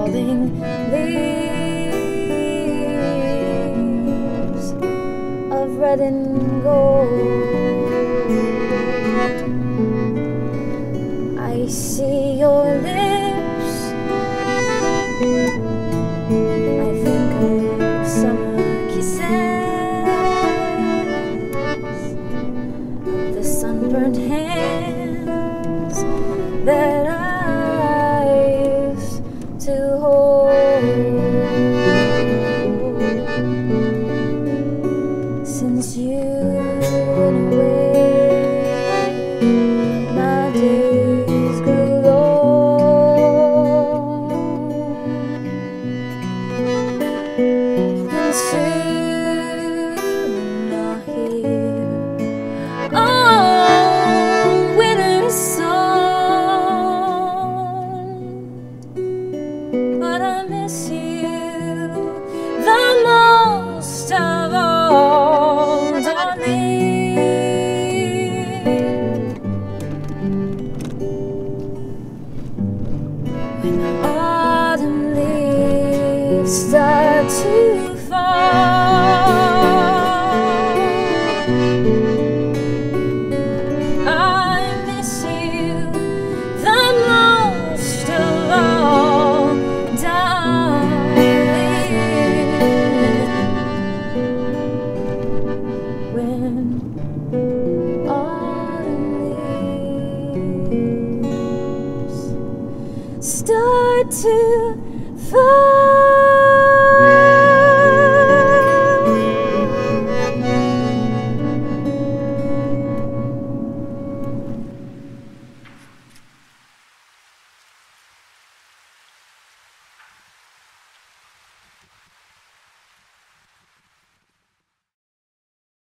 falling leaves of red and gold. I see your lips, I think of summer kisses, of the sunburned hands that I used to hold. Since you went away, my days grew long, and soon I'll hear winter's song. But I miss you the most of all, darling. When autumn leaves start to fall, I miss you the most of all, darling. When autumn leaves start to fall.